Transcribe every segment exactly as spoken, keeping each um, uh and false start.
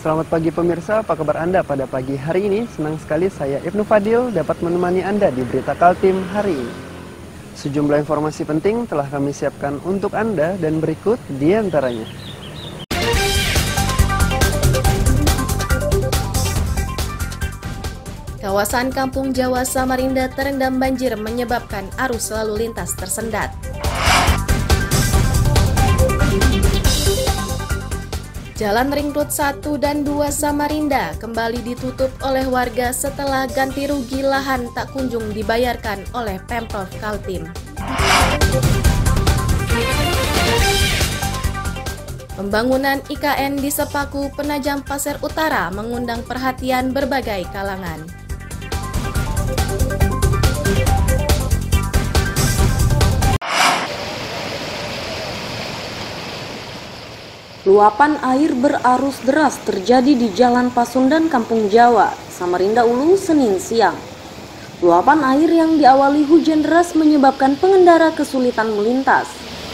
Selamat pagi pemirsa, apa kabar Anda pada pagi hari ini? Senang sekali saya Ibnu Fadil dapat menemani Anda di Berita Kaltim hari ini. Sejumlah informasi penting telah kami siapkan untuk Anda dan berikut di antaranya. Kawasan Kampung Jawa Samarinda terendam banjir menyebabkan arus lalu lintas tersendat. Jalan Ring Road satu dan dua Samarinda kembali ditutup oleh warga setelah ganti rugi lahan tak kunjung dibayarkan oleh Pemprov Kaltim. Pembangunan I K N di Sepaku Penajam Pasir Utara mengundang perhatian berbagai kalangan. Luapan air berarus deras terjadi di Jalan Pasundan Kampung Jawa, Samarinda Ulu, Senin siang. Luapan air yang diawali hujan deras menyebabkan pengendara kesulitan melintas.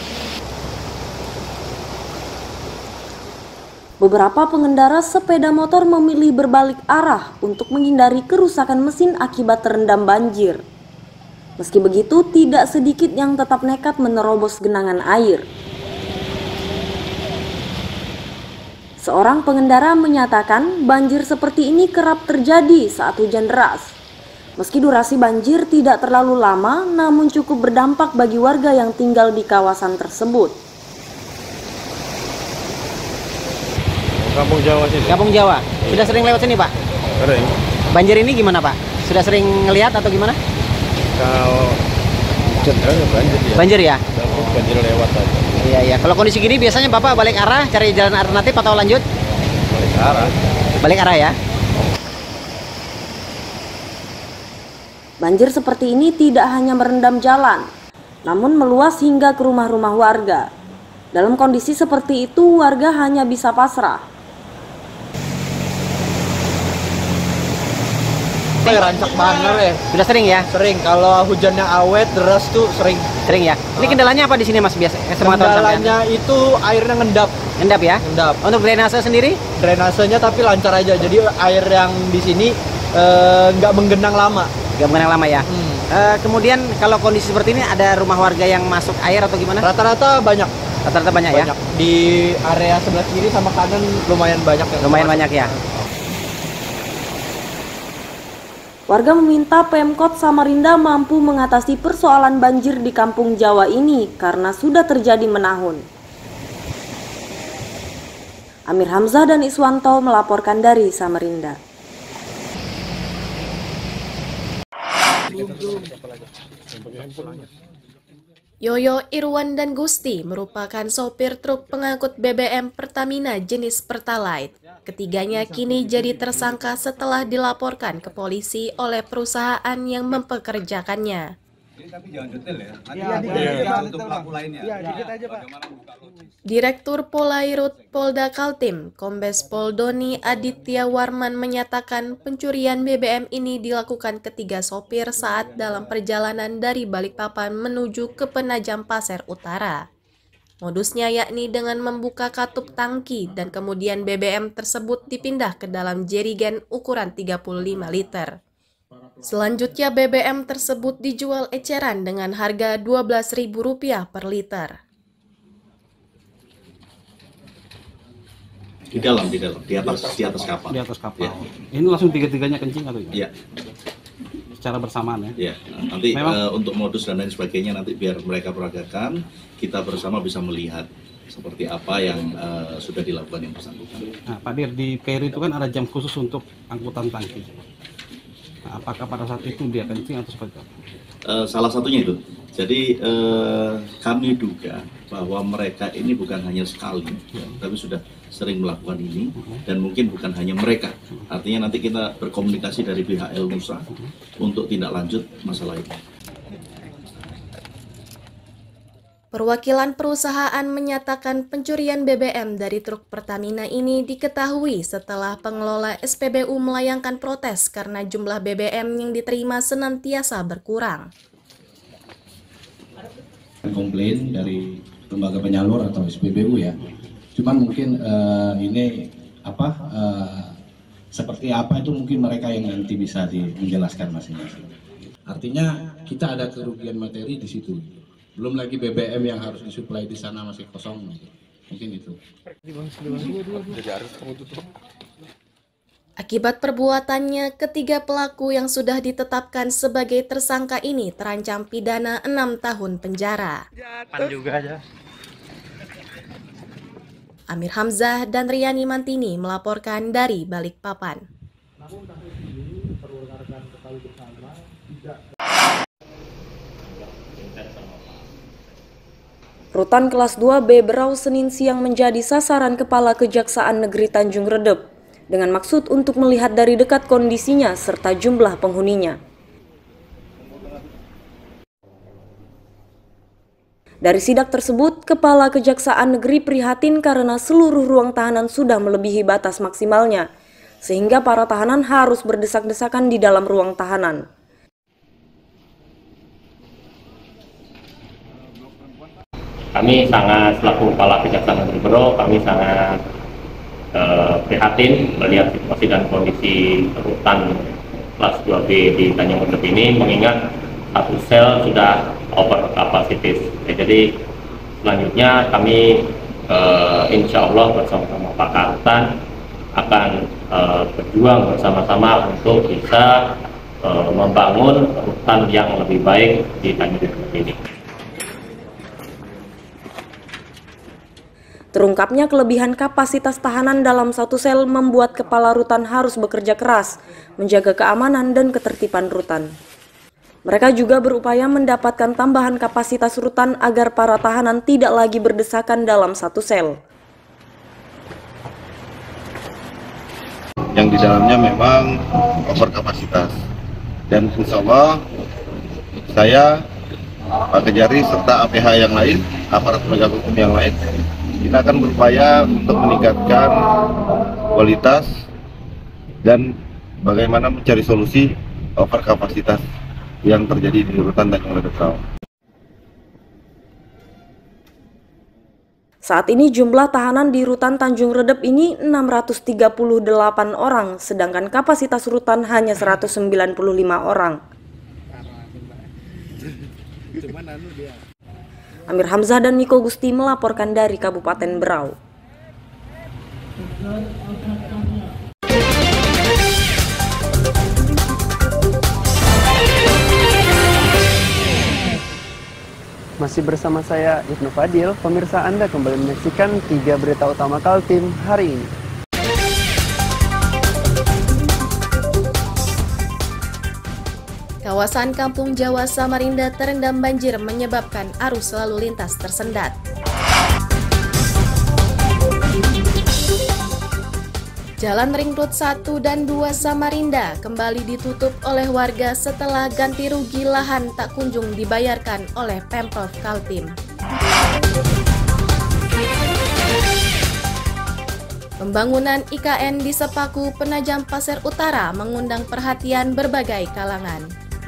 Beberapa pengendara sepeda motor memilih berbalik arah untuk menghindari kerusakan mesin akibat terendam banjir. Meski begitu, tidak sedikit yang tetap nekat menerobos genangan air. Seorang pengendara menyatakan banjir seperti ini kerap terjadi saat hujan deras. Meski durasi banjir tidak terlalu lama, namun cukup berdampak bagi warga yang tinggal di kawasan tersebut. Kampung Jawa sini. Kampung Jawa. Sudah sering lewat sini, Pak? Sering. Banjir ini gimana, Pak? Sudah sering ngelihat atau gimana? Kalau hujan deras banjir ya. Banjir ya? Banjir lewat aja. Iya, iya. Kalau kondisi gini biasanya Bapak balik arah, cari jalan alternatif atau lanjut? Balik arah. Balik arah ya? Banjir seperti ini tidak hanya merendam jalan, namun meluas hingga ke rumah-rumah warga. Dalam kondisi seperti itu, warga hanya bisa pasrah. Rancak banget ya. Sudah sering ya? Sering. Kalau hujannya awet, deras tuh sering. Sering ya? Ini kendalanya apa di sini, Mas? Biasa Kendalanya itu airnya ngendap. Ngendap ya? Ngendap. Untuk drainase sendiri? Drainasenya tapi lancar aja. Jadi air yang di sini nggak eh, menggenang lama. Nggak menggenang lama ya? Hmm. Uh, kemudian kalau kondisi seperti ini ada rumah warga yang masuk air atau gimana? Rata-rata banyak. Rata-rata banyak, banyak ya? Di area sebelah kiri sama kanan lumayan banyak. Yang lumayan banyak ya? Warga meminta Pemkot Samarinda mampu mengatasi persoalan banjir di Kampung Jawa ini karena sudah terjadi menahun. Amir Hamzah dan Iswanto melaporkan dari Samarinda. Yoyo, Irwan, dan Gusti merupakan sopir truk pengangkut B B M Pertamina jenis Pertalite. Ketiganya kini jadi tersangka setelah dilaporkan ke polisi oleh perusahaan yang mempekerjakannya. Direktur Polairut Polda Kaltim, Kombes Pol Doni Aditya Warman menyatakan pencurian B B M ini dilakukan ketiga sopir saat dalam perjalanan dari Balikpapan menuju ke Penajam Pasir Utara. Modusnya yakni dengan membuka katup tangki dan kemudian B B M tersebut dipindah ke dalam jerigen ukuran tiga puluh lima liter. Selanjutnya B B M tersebut dijual eceran dengan harga dua belas ribu rupiah per liter. Di dalam, di dalam, di atas, di atas kapal. Di atas kapal. Ya. Ini langsung tiga-tiganya kencing atau gimana? Iya. Secara bersamaan ya? Iya. Nanti Memang, uh, untuk modus dan lain sebagainya nanti biar mereka peragakan, kita bersama bisa melihat seperti apa yang uh, sudah dilakukan yang bersangkutan. Nah, Pak Dir, di Peru itu kan ada jam khusus untuk angkutan tangki. Nah, apakah pada saat itu dia kencing atau seperti apa? Uh, salah satunya itu. Jadi uh, kami duga bahwa mereka ini bukan hanya sekali, ya, tapi sudah sering melakukan ini dan mungkin bukan hanya mereka. Artinya nanti kita berkomunikasi dari pihak El Nusa untuk tindak lanjut masalah itu. Perwakilan perusahaan menyatakan pencurian B B M dari truk Pertamina ini diketahui setelah pengelola S P B U melayangkan protes karena jumlah B B M yang diterima senantiasa berkurang. Komplain dari lembaga penyalur atau S P B U ya, cuman mungkin uh, ini apa uh, seperti apa itu mungkin mereka yang nanti bisa dijelaskan masing-masing. Artinya kita ada kerugian materi di situ. Belum lagi B B M yang harus disuplai di sana masih kosong. Mungkin itu. Akibat perbuatannya, ketiga pelaku yang sudah ditetapkan sebagai tersangka ini terancam pidana enam tahun penjara. Juga aja. Amir Hamzah dan Riani Mantini melaporkan dari Balikpapan. Rutan kelas dua B Berau Senin siang menjadi sasaran Kepala Kejaksaan Negeri Tanjung Redep dengan maksud untuk melihat dari dekat kondisinya serta jumlah penghuninya. Dari sidak tersebut, Kepala Kejaksaan Negeri prihatin karena seluruh ruang tahanan sudah melebihi batas maksimalnya, sehingga para tahanan harus berdesak-desakan di dalam ruang tahanan. Kami sangat, selaku Kepala Kejaksaan Negeri Berau, kami sangat eh, prihatin melihat situasi dan kondisi rutan kelas dua B di Tanjung Redep ini, mengingat satu sel sudah over kapasitas. Ya, jadi selanjutnya kami eh, insya Allah bersama-sama Pak Kartan akan eh, berjuang bersama-sama untuk bisa eh, membangun rutan yang lebih baik di Tanjung Redep ini. Terungkapnya kelebihan kapasitas tahanan dalam satu sel membuat kepala rutan harus bekerja keras, menjaga keamanan dan ketertiban rutan. Mereka juga berupaya mendapatkan tambahan kapasitas rutan agar para tahanan tidak lagi berdesakan dalam satu sel. Yang di dalamnya memang over kapasitas. Dan insya Allah saya, Pak Kejari, serta A P H yang lain, aparat penegak hukum yang lain, kita akan berupaya untuk meningkatkan kualitas dan bagaimana mencari solusi over kapasitas yang terjadi di rutan Tanjung Redep. Saat ini jumlah tahanan di rutan Tanjung Redep ini enam ratus tiga puluh delapan orang, sedangkan kapasitas rutan hanya seratus sembilan puluh lima orang. Amir Hamzah dan Niko Gusti melaporkan dari Kabupaten Berau. Masih bersama saya Ibnu Fadil, pemirsa Anda kembali menyaksikan tiga berita utama Kaltim hari ini. Kawasan Kampung Jawa Samarinda terendam banjir menyebabkan arus lalu lintas tersendat. Jalan Ring Road satu dan dua Samarinda kembali ditutup oleh warga setelah ganti rugi lahan tak kunjung dibayarkan oleh Pemprov Kaltim. Pembangunan I K N di Sepaku Penajam Pasir Utara mengundang perhatian berbagai kalangan.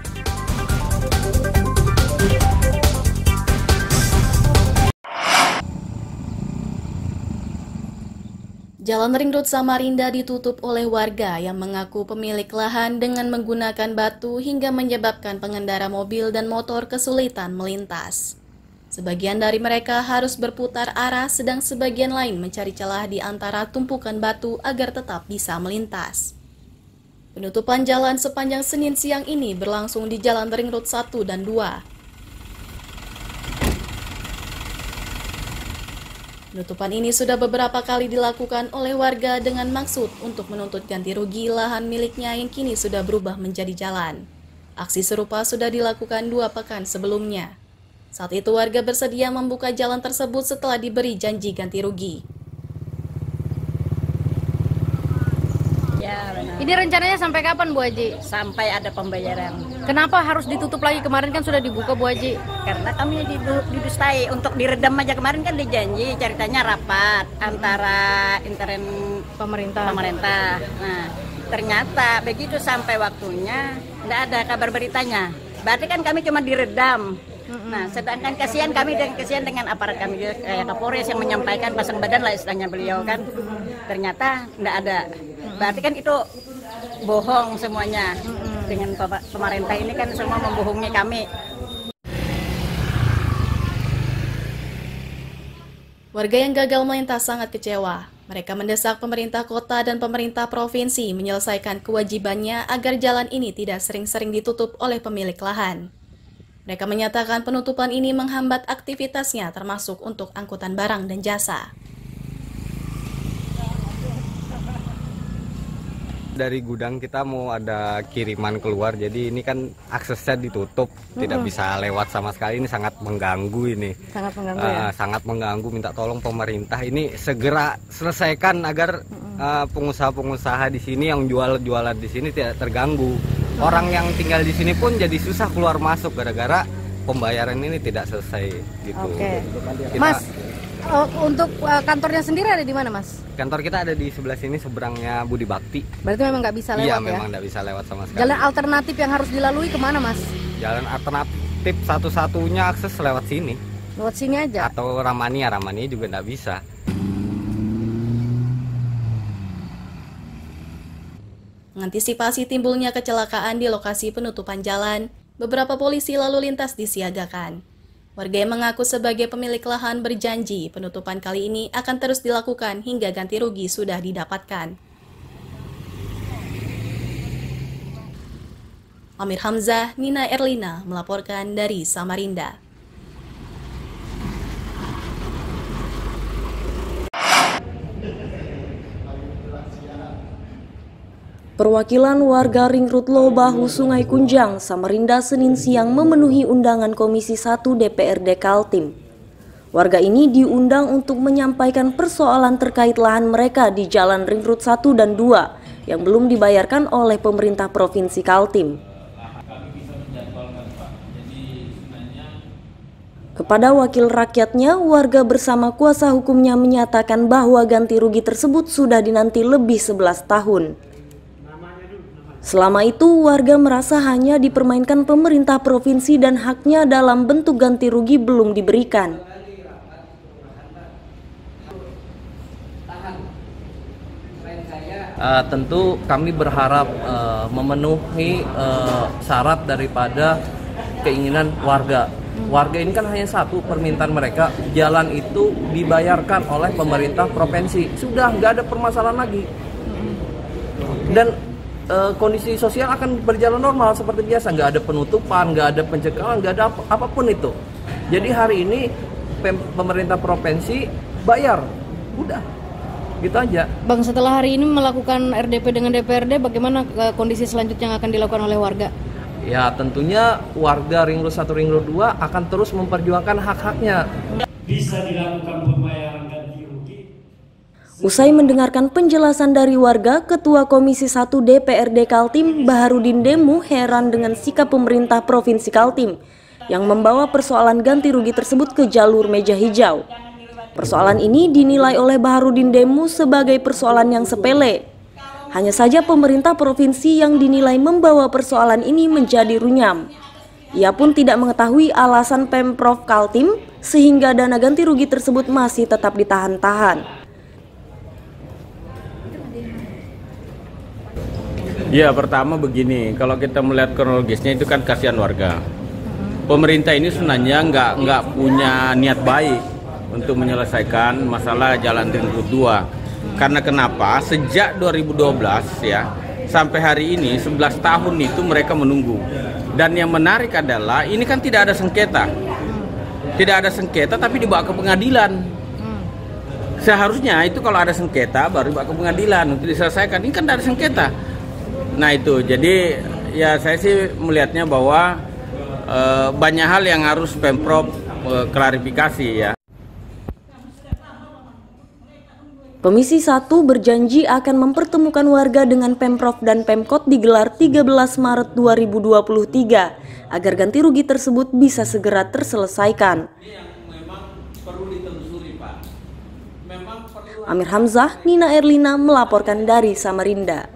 Jalan Ring Road Samarinda ditutup oleh warga yang mengaku pemilik lahan dengan menggunakan batu hingga menyebabkan pengendara mobil dan motor kesulitan melintas. Sebagian dari mereka harus berputar arah, sedang sebagian lain mencari celah di antara tumpukan batu agar tetap bisa melintas. Penutupan jalan sepanjang Senin siang ini berlangsung di Jalan Ring Road satu dan dua. Penutupan ini sudah beberapa kali dilakukan oleh warga dengan maksud untuk menuntut ganti rugi lahan miliknya yang kini sudah berubah menjadi jalan. Aksi serupa sudah dilakukan dua pekan sebelumnya. Saat itu warga bersedia membuka jalan tersebut setelah diberi janji ganti rugi. Ya, benar. Ini rencananya sampai kapan, Bu Haji? Sampai ada pembayaran. Kenapa harus ditutup lagi? Kemarin kan sudah dibuka, Bu Haji. Karena kami didustai untuk diredam aja. Kemarin kan dijanji ceritanya rapat antara intern pemerintah. pemerintah. Nah, ternyata begitu sampai waktunya tidak ada kabar beritanya. Berarti kan kami cuma diredam. Nah, sedangkan kasihan kami dan kasihan dengan aparat kami kayak Kapolres yang menyampaikan pasang badan lah istilahnya beliau kan. ternyata enggak ada. Berarti kan itu bohong semuanya. Dengan pemerintah ini kan semua membohongi kami. Warga yang gagal melintas sangat kecewa. Mereka mendesak pemerintah kota dan pemerintah provinsi menyelesaikan kewajibannya agar jalan ini tidak sering-sering ditutup oleh pemilik lahan. Mereka menyatakan penutupan ini menghambat aktivitasnya termasuk untuk angkutan barang dan jasa. Dari gudang kita mau ada kiriman keluar, jadi ini kan aksesnya ditutup, mm-hmm. tidak bisa lewat sama sekali. Ini sangat mengganggu ini. Sangat mengganggu uh, ya? Sangat mengganggu, minta tolong pemerintah ini segera selesaikan agar mm-hmm. uh, pengusaha-pengusaha di sini yang jual-jualan di sini tidak terganggu. Mm-hmm. Orang yang tinggal di sini pun jadi susah keluar masuk gara-gara pembayaran ini tidak selesai gitu. Oke. Kita, Mas, uh, untuk uh, kantornya sendiri ada di mana, Mas? Kantor kita ada di sebelah sini, seberangnya Budi Bakti. Berarti memang nggak bisa lewat iya, ya? Iya, memang nggak bisa lewat sama sekali. Jalan alternatif yang harus dilalui kemana, Mas? Jalan alternatif satu-satunya akses lewat sini. Lewat sini aja? Atau Ramania, Ramania juga nggak bisa. Mengantisipasi timbulnya kecelakaan di lokasi penutupan jalan, beberapa polisi lalu lintas disiagakan. Warga yang mengaku sebagai pemilik lahan berjanji penutupan kali ini akan terus dilakukan hingga ganti rugi sudah didapatkan. Amir Hamzah, Nina Erlina melaporkan dari Samarinda. Perwakilan warga Ring Road Lobahu Sungai Kunjang, Samarinda Senin siang memenuhi undangan Komisi satu D P R D Kaltim. Warga ini diundang untuk menyampaikan persoalan terkait lahan mereka di Jalan Ring Road satu dan dua yang belum dibayarkan oleh pemerintah Provinsi Kaltim. Kepada wakil rakyatnya, warga bersama kuasa hukumnya menyatakan bahwa ganti rugi tersebut sudah dinanti lebih sebelas tahun. Selama itu, warga merasa hanya dipermainkan pemerintah provinsi dan haknya dalam bentuk ganti rugi belum diberikan. Uh, tentu kami berharap uh, memenuhi uh, syarat daripada keinginan warga. Warga ini kan hanya satu permintaan mereka, jalan itu dibayarkan oleh pemerintah provinsi. Sudah nggak ada permasalahan lagi. Dan Uh, kondisi sosial akan berjalan normal seperti biasa, nggak ada penutupan, nggak ada pencekalan, nggak ada ap apapun itu. Jadi hari ini pemerintah provinsi bayar, udah, gitu aja. Bang, setelah hari ini melakukan R D P dengan D P R D, bagaimana uh, kondisi selanjutnya yang akan dilakukan oleh warga? Ya tentunya warga Ring Road satu, Ring Road dua akan terus memperjuangkan hak-haknya. Bisa dilakukan pembayaran ganti rugi. Usai mendengarkan penjelasan dari warga, Ketua Komisi satu D P R D Kaltim, Baharudin Demu, heran dengan sikap pemerintah Provinsi Kaltim yang membawa persoalan ganti rugi tersebut ke jalur meja hijau. Persoalan ini dinilai oleh Baharudin Demu sebagai persoalan yang sepele. Hanya saja pemerintah provinsi yang dinilai membawa persoalan ini menjadi runyam. Ia pun tidak mengetahui alasan Pemprov Kaltim sehingga dana ganti rugi tersebut masih tetap ditahan-tahan. Ya, pertama begini, kalau kita melihat kronologisnya itu kan kasihan warga. Pemerintah ini sebenarnya nggak nggak punya niat baik untuk menyelesaikan masalah Jalan Ring Road dua. Karena kenapa? Sejak dua ribu dua belas ya sampai hari ini sebelas tahun itu mereka menunggu. Dan yang menarik adalah ini kan tidak ada sengketa, tidak ada sengketa tapi dibawa ke pengadilan. Seharusnya itu kalau ada sengketa baru dibawa ke pengadilan untuk diselesaikan. Ini kan tidak ada sengketa. Nah itu, jadi ya saya sih melihatnya bahwa e, banyak hal yang harus Pemprov e, klarifikasi ya. Komisi satu berjanji akan mempertemukan warga dengan Pemprov dan Pemkot digelar tiga belas Maret dua ribu dua puluh tiga agar ganti rugi tersebut bisa segera terselesaikan. Amir Hamzah, Nina Erlina melaporkan dari Samarinda.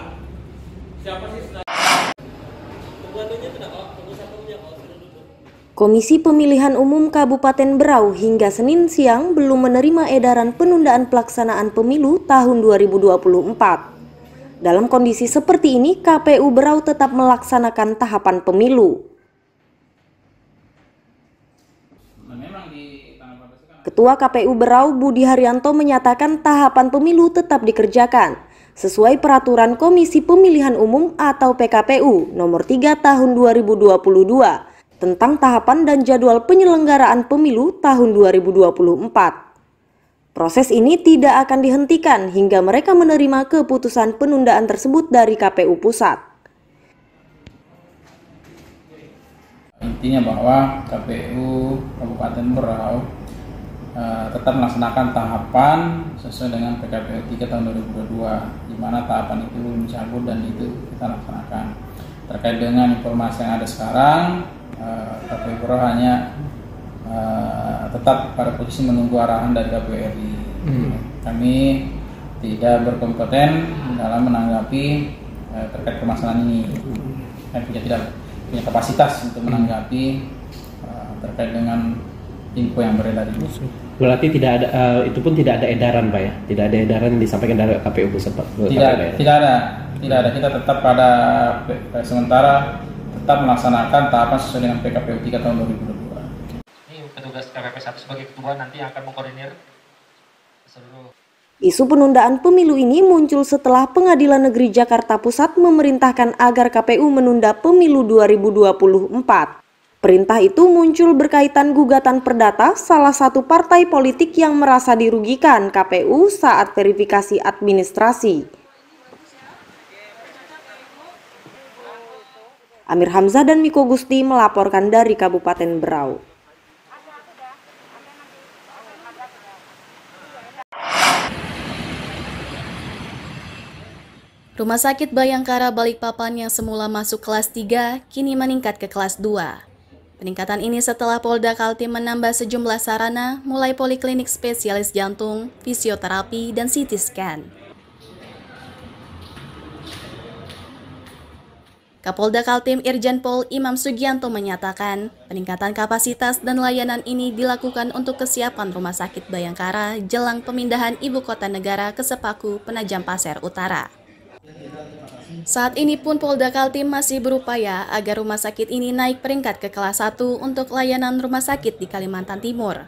Siapa sih? Komisi Pemilihan Umum Kabupaten Berau hingga Senin siang belum menerima edaran penundaan pelaksanaan pemilu tahun dua ribu dua puluh empat. Dalam kondisi seperti ini, K P U Berau tetap melaksanakan tahapan pemilu. Ketua K P U Berau Budi Haryanto menyatakan tahapan pemilu tetap dikerjakan sesuai peraturan Komisi Pemilihan Umum atau P K P U nomor tiga tahun dua ribu dua puluh dua tentang tahapan dan jadwal penyelenggaraan pemilu tahun dua ribu dua puluh empat. Proses ini tidak akan dihentikan hingga mereka menerima keputusan penundaan tersebut dari K P U Pusat. Intinya bahwa K P U Kabupaten Berau uh, tetap melaksanakan tahapan sesuai dengan P K P U tiga tahun dua ribu dua puluh dua, di mana tahapan itu belum dicabut dan itu kita laksanakan. Terkait dengan informasi yang ada sekarang, uh, K P U Berau hanya uh, tetap pada posisi menunggu arahan dari K P U R I. Hmm. Kami tidak berkompeten dalam menanggapi uh, terkait permasalahan ini. Kami tidak, tidak punya kapasitas untuk menanggapi uh, terkait dengan info yang beredar ini. Berarti tidak ada, uh, itu pun tidak ada edaran, Pak ya? Tidak ada edaran yang disampaikan dari K P U Pusat? Tidak, tidak ada, tidak ada. Kita tetap pada sementara tetap melaksanakan tahapan sesuai dengan P K P U tiga tahun dua ribu dua puluh dua. Ini petugas K P P satu sebagai ketua nanti akan mengkoordinir seluruh. Isu penundaan pemilu ini muncul setelah Pengadilan Negeri Jakarta Pusat memerintahkan agar K P U menunda pemilu dua ribu dua puluh empat. Perintah itu muncul berkaitan gugatan perdata salah satu partai politik yang merasa dirugikan K P U saat verifikasi administrasi. Amir Hamzah dan Miko Gusti melaporkan dari Kabupaten Berau. Rumah Sakit Bayangkara Balikpapan yang semula masuk kelas tiga kini meningkat ke kelas dua. Peningkatan ini setelah Polda Kaltim menambah sejumlah sarana mulai poliklinik spesialis jantung, fisioterapi, dan C T scan. Kapolda Kaltim Irjen Pol Imam Sugianto menyatakan peningkatan kapasitas dan layanan ini dilakukan untuk kesiapan Rumah Sakit Bayangkara jelang pemindahan ibu kota negara ke Sepaku, Penajam Pasir Utara. Saat ini pun Polda Kaltim masih berupaya agar rumah sakit ini naik peringkat ke kelas satu untuk layanan rumah sakit di Kalimantan Timur.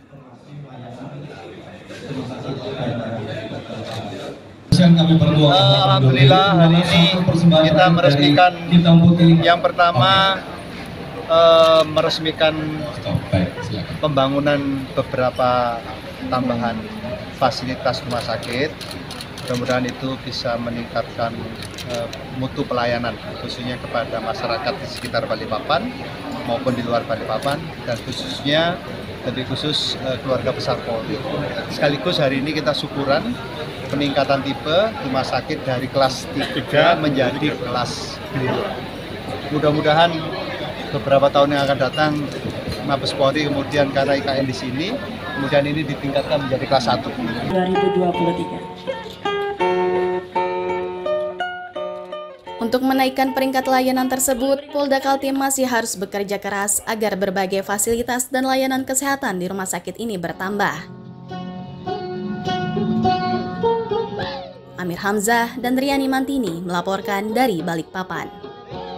Alhamdulillah hari ini kita meresmikan yang pertama eh, meresmikan pembangunan beberapa tambahan fasilitas rumah sakit. Mudah-mudahan itu bisa meningkatkan uh, mutu pelayanan khususnya kepada masyarakat di sekitar Balikpapan maupun di luar Balikpapan dan khususnya lebih khusus uh, keluarga besar Polri. Sekaligus hari ini kita syukuran peningkatan tipe rumah sakit dari kelas tiga menjadi kelas dua. Mudah-mudahan beberapa tahun yang akan datang Mabes Polri kemudian karena I K N di sini kemudian ini ditingkatkan menjadi kelas satu. dua ribu dua puluh tiga. Untuk menaikkan peringkat layanan tersebut, Polda Kaltim masih harus bekerja keras agar berbagai fasilitas dan layanan kesehatan di rumah sakit ini bertambah. Amir Hamzah dan Riani Mantini melaporkan dari Balikpapan.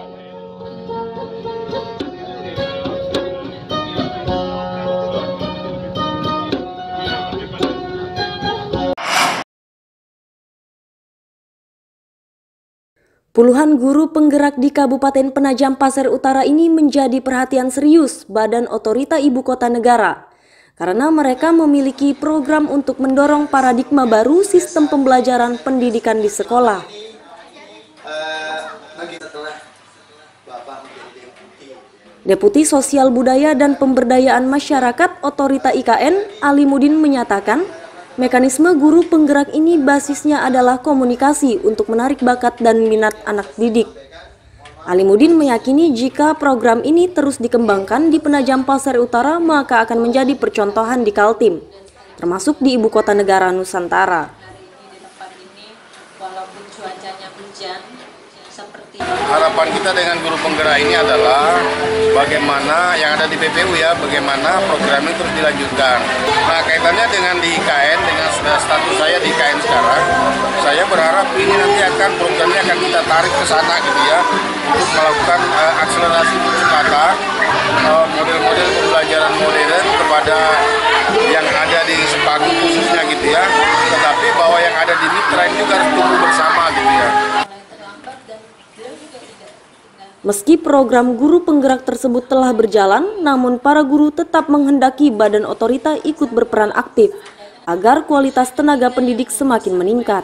Puluhan guru penggerak di Kabupaten Penajam Pasir Utara ini menjadi perhatian serius Badan Otorita Ibu Kota Negara karena mereka memiliki program untuk mendorong paradigma baru sistem pembelajaran pendidikan di sekolah. Deputi Sosial Budaya dan Pemberdayaan Masyarakat Otorita I K N, Ali Mudin menyatakan, mekanisme guru penggerak ini basisnya adalah komunikasi untuk menarik bakat dan minat anak didik. Ali Mudin meyakini jika program ini terus dikembangkan di Penajam Pasir Utara maka akan menjadi percontohan di Kaltim, termasuk di ibu kota negara Nusantara. Di tempat ini walaupun cuacanya hujan seperti Harapan kita dengan guru penggerak ini adalah bagaimana yang ada di B P U ya, bagaimana program ini terus dilanjutkan. Nah, kaitannya dengan di I K N, dengan status saya di I K N sekarang, saya berharap ini nanti akan programnya akan kita tarik ke sana gitu ya, untuk melakukan uh, akselerasi percepatan uh, model-model pembelajaran modern kepada yang ada di Sepaku khususnya gitu ya, tetapi bahwa yang ada di mitra ini juga harus tumbuh bersama gitu ya. Meski program guru penggerak tersebut telah berjalan, namun para guru tetap menghendaki badan otorita ikut berperan aktif agar kualitas tenaga pendidik semakin meningkat.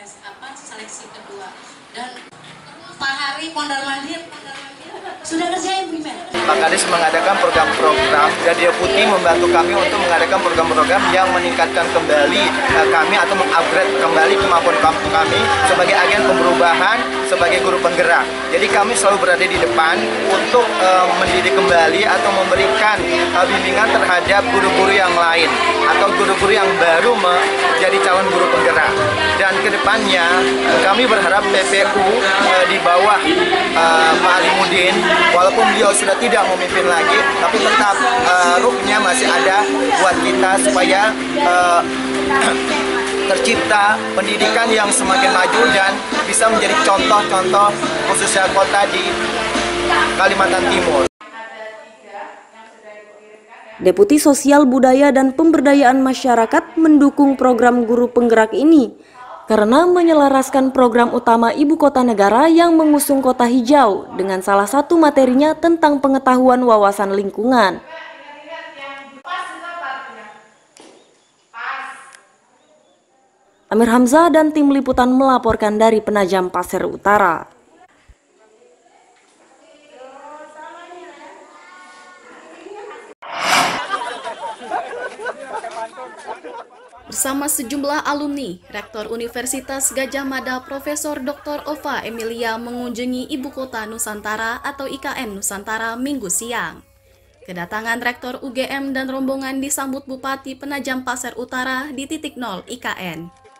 Pak Hari Mondar-Mandir sudah kerjain gimana? Pak Kades mengadakan program-program dan dia putih membantu kami untuk mengadakan program-program yang meningkatkan kembali uh, kami atau mengupgrade kembali kemampuan kami sebagai agen perubahan sebagai guru penggerak. Jadi kami selalu berada di depan untuk uh, mendidik kembali atau memberikan uh, bimbingan terhadap guru-guru yang lain atau guru-guru yang baru menjadi calon guru penggerak. Dan kedepannya uh, kami berharap P P U uh, di bawah uh, Pak Alimuddin, walaupun beliau sudah tidak memimpin lagi, tapi tetap uh, ruhnya masih ada buat kita supaya uh, tercipta pendidikan yang semakin maju dan bisa menjadi contoh-contoh khususnya kota di Kalimantan Timur. Deputi Sosial Budaya dan Pemberdayaan Masyarakat mendukung program guru penggerak ini karena menyelaraskan program utama Ibu Kota Negara yang mengusung kota hijau dengan salah satu materinya tentang pengetahuan wawasan lingkungan. Amir Hamzah dan tim liputan melaporkan dari Penajam Pasir Utara. Bersama sejumlah alumni, Rektor Universitas Gadjah Mada Profesor Doktor Ova Emilia mengunjungi Ibu Kota Nusantara atau I K N Nusantara Minggu siang. Kedatangan Rektor U G M dan rombongan disambut Bupati Penajam Pasir Utara di titik nol I K N.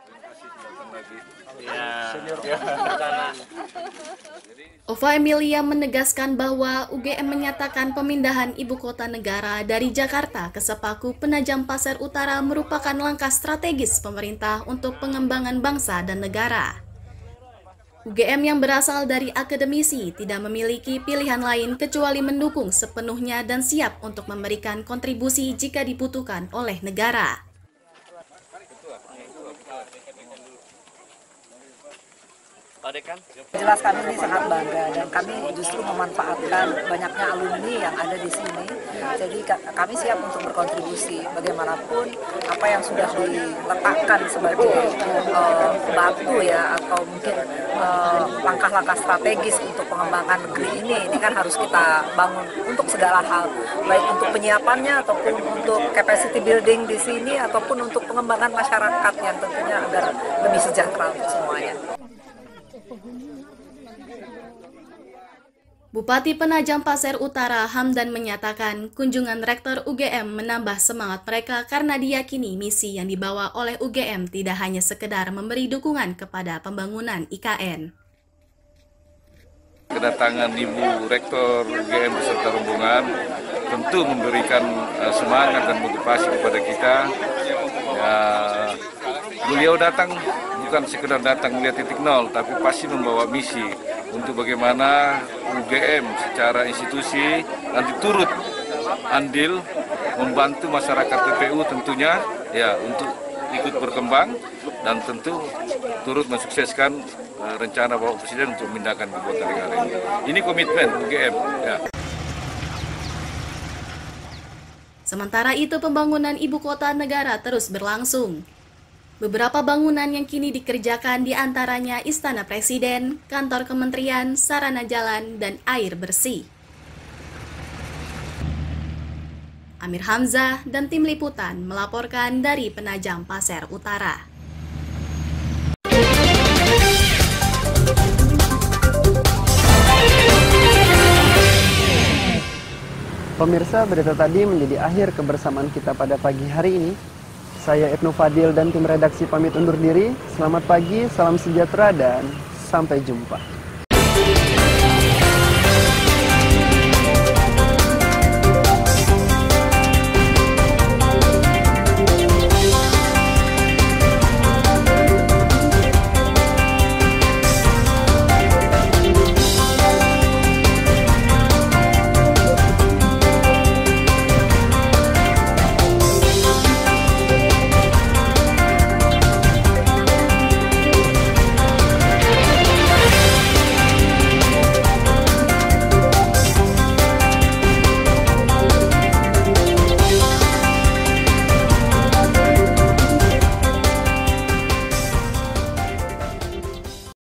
Ova Emilia menegaskan bahwa U G M menyatakan pemindahan ibu kota negara dari Jakarta ke Sepaku Penajam Pasir Utara merupakan langkah strategis pemerintah untuk pengembangan bangsa dan negara. U G M yang berasal dari akademisi tidak memiliki pilihan lain kecuali mendukung sepenuhnya dan siap untuk memberikan kontribusi jika dibutuhkan oleh negara. Jelas kami ini sangat bangga dan kami justru memanfaatkan banyaknya alumni yang ada di sini. Jadi kami siap untuk berkontribusi bagaimanapun apa yang sudah diletakkan sebagai uh, batu ya atau mungkin langkah-langkah uh, strategis untuk pengembangan negeri ini. Ini kan harus kita bangun untuk segala hal, baik untuk penyiapannya ataupun untuk capacity building di sini ataupun untuk pengembangan masyarakat yang tentunya agar lebih sejahtera untuk semuanya. Bupati Penajam Pasir Utara Hamdan menyatakan kunjungan Rektor U G M menambah semangat mereka karena diyakini misi yang dibawa oleh U G M tidak hanya sekedar memberi dukungan kepada pembangunan I K N. Kedatangan Ibu Rektor U G M beserta rombongan tentu memberikan uh, semangat dan motivasi kepada kita. Ya, beliau datang bukan sekedar datang melihat titik nol, tapi pasti membawa misi untuk bagaimana U G M secara institusi nanti turut andil membantu masyarakat P P U tentunya ya untuk ikut berkembang dan tentu turut mensukseskan uh, rencana Bapak Presiden untuk memindahkan ibu kota negara ini. Ini komitmen U G M ya. Sementara itu pembangunan ibu kota negara terus berlangsung. Beberapa bangunan yang kini dikerjakan diantaranya Istana Presiden, Kantor Kementerian, Sarana Jalan, dan Air Bersih. Amir Hamzah dan tim liputan melaporkan dari Penajam Pasir Utara. Pemirsa, berita tadi menjadi akhir kebersamaan kita pada pagi hari ini. Saya Ibnu Fadil dan tim redaksi pamit undur diri. Selamat pagi, salam sejahtera, dan sampai jumpa.